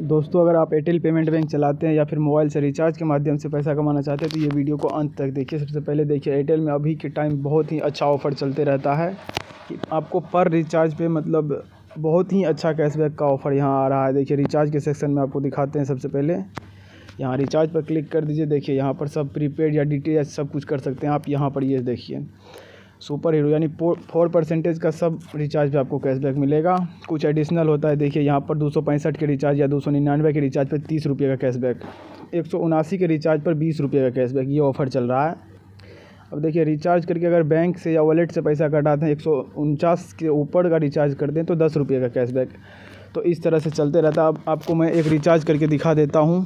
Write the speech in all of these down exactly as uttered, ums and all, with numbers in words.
दोस्तों, अगर आप एयरटेल पेमेंट बैंक चलाते हैं या फिर मोबाइल से रिचार्ज के माध्यम से पैसा कमाना चाहते हैं तो ये वीडियो को अंत तक देखिए। सबसे पहले देखिए, एयरटेल में अभी के टाइम बहुत ही अच्छा ऑफ़र चलते रहता है कि आपको पर रिचार्ज पे मतलब बहुत ही अच्छा कैशबैक का ऑफ़र यहाँ आ रहा है। देखिए, रिचार्ज के सेक्शन में आपको दिखाते हैं। सबसे पहले यहाँ रिचार्ज पर क्लिक कर दीजिए। देखिए, यहाँ पर सब प्रीपेड या डी टी एच सब कुछ कर सकते हैं आप। यहाँ पर ये देखिए, सुपर हीरो यानी फोर परसेंटेज का सब रिचार्ज पे आपको कैशबैक मिलेगा। कुछ एडिशनल होता है। देखिए, यहाँ पर दो सौ पैंसठ के रिचार्ज या दो सौ निन्यानवे के रिचार्ज पे तीस रुपये का कैशबैक, एक सौ उनासी के रिचार्ज पर बीस रुपये का कैशबैक, ये ऑफ़र चल रहा है। अब देखिए, रिचार्ज करके अगर बैंक से या वॉलेट से पैसा कटाते हैं, एक सौ उनचास के ऊपर का रिचार्ज करते हैं तो दस रुपये का कैशबैक। तो इस तरह से चलते रहता है। अब आपको मैं एक रिचार्ज करके दिखा देता हूँ।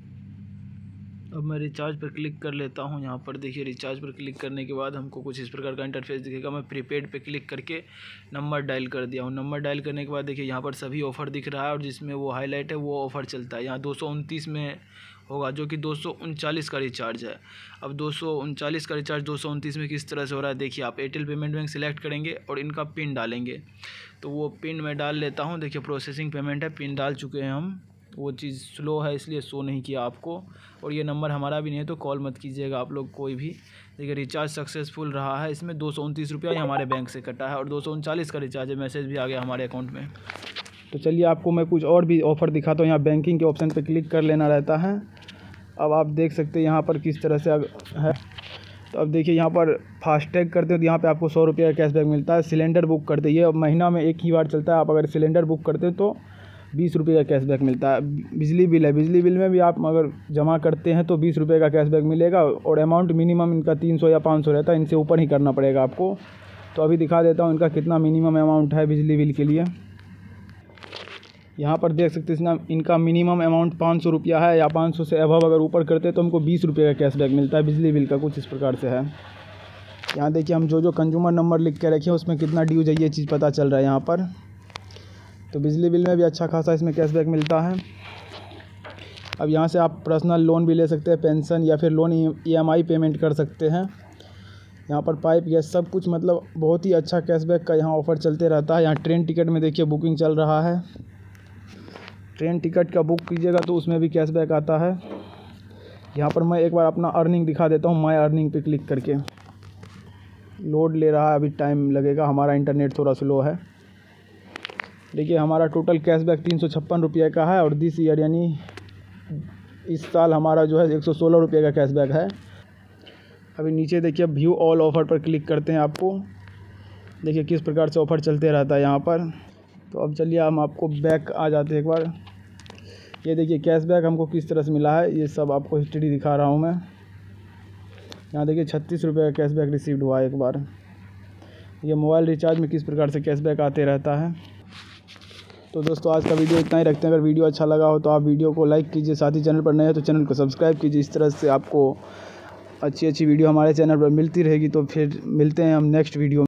अब मैं रिचार्ज पर क्लिक कर लेता हूँ। यहाँ पर देखिए, रिचार्ज पर क्लिक करने के बाद हमको कुछ इस प्रकार का इंटरफेस दिखेगा। मैं प्रीपेड पे क्लिक करके नंबर डायल कर दिया हूँ। नंबर डायल करने के बाद देखिए, यहाँ पर सभी ऑफ़र दिख रहा है और जिसमें वो हाईलाइट है वो ऑफ़र चलता है। यहाँ दो सौ उनतीस में होगा, जो कि दो सौ उनचालीस का रिचार्ज है। अब दो सौ उनचालीस का रिचार्ज दो सौ उनतीस में किस तरह से हो रहा है देखिए। आप एयरटेल पेमेंट बैंक सिलेक्ट करेंगे और इनका पिन डालेंगे। तो वो पिन मैं डाल लेता हूँ। देखिए, प्रोसेसिंग पेमेंट है, पिन डाल चुके हैं हम। वो चीज़ स्लो है इसलिए शो नहीं किया आपको, और ये नंबर हमारा भी नहीं है तो कॉल मत कीजिएगा आप लोग कोई भी। देखिए, रिचार्ज सक्सेसफुल रहा है। इसमें दो सौ उनतीस रुपया ही हमारे बैंक से कटा है और दो सौ उनचालीस का रिचार्ज है। मैसेज भी आ गया हमारे अकाउंट में। तो चलिए, आपको मैं कुछ और भी ऑफ़र दिखाता हूँ। यहाँ बैंकिंग के ऑप्शन पर क्लिक कर लेना रहता है। अब आप देख सकते हैं यहाँ पर किस तरह से है। तो अब देखिए, यहाँ पर फास्टैग करते हो तो यहाँ पे आपको सौ रुपये का कैशबैक मिलता है। सिलेंडर बुक करते ये महीना में एक ही बार चलता है। आप अगर सिलेंडर बुक करते हो तो बीस रुपये का कैशबैक मिलता है। बिजली बिल है, बिजली बिल में भी आप अगर जमा करते हैं तो बीस रुपये का कैशबैक मिलेगा और अमाउंट मिनिमम इनका तीन सौ या पाँच सौ रहता है। इनसे ऊपर ही करना पड़ेगा आपको। तो अभी दिखा देता हूँ इनका कितना मिनिमम अमाउंट है बिजली बिल के लिए। यहाँ पर देख सकते हैं इसका इनका मिनिमम अमाउंट पाँच सौ रुपया है, या पाँच सौ से अबव अगर ऊपर करते हैं तो हमको बीस रुपये का कैशबैक मिलता है बिजली बिल का। कुछ इस प्रकार से है। यहाँ देखिए, हम जो जो कंज्यूमर नंबर लिख के रखे हैं उसमें कितना ड्यूज है ये चीज़ पता चल रहा है यहाँ पर। तो बिजली बिल में भी अच्छा खासा इसमें कैशबैक मिलता है। अब यहाँ से आप पर्सनल लोन भी ले सकते हैं, पेंशन या फिर loan E M I payment कर सकते हैं। यहाँ पर पाइप गैस सब कुछ मतलब बहुत ही अच्छा कैशबैक का यहाँ ऑफ़र चलते रहता है। यहाँ ट्रेन टिकट में देखिए बुकिंग चल रहा है। ट्रेन टिकट का बुक कीजिएगा तो उसमें भी कैशबैक आता है। यहाँ पर मैं एक बार अपना अर्निंग दिखा देता हूँ। माय अर्निंग पे क्लिक करके लोड ले रहा है, अभी टाइम लगेगा, हमारा इंटरनेट थोड़ा स्लो है। देखिए, हमारा टोटल कैशबैक तीन सौ छप्पन रुपये का है और दिस ईयर यानी इस साल हमारा जो है एक सौ सोलह रुपये का कैशबैक है। अभी नीचे देखिए, व्यू ऑल ऑफ़र पर क्लिक करते हैं। आपको देखिए किस प्रकार से ऑफ़र चलते रहता है यहाँ पर। तो अब चलिए, हम आपको बैक आ जाते हैं एक बार। ये देखिए कैशबैक हमको किस तरह से मिला है, ये सब आपको हिस्ट्री दिखा रहा हूँ मैं। यहाँ देखिए, छत्तीस रुपये का कैशबैक रिसीव्ड हुआ एक बार। ये मोबाइल रिचार्ज में किस प्रकार से कैशबैक आते रहता है। तो दोस्तों, आज का वीडियो इतना ही रखते हैं। अगर वीडियो अच्छा लगा हो तो आप वीडियो को लाइक कीजिए, साथ ही चैनल पर नए हैं तो चैनल को सब्सक्राइब कीजिए। इस तरह से आपको अच्छी अच्छी वीडियो हमारे चैनल पर मिलती रहेगी। तो फिर मिलते हैं हम नेक्स्ट वीडियो में।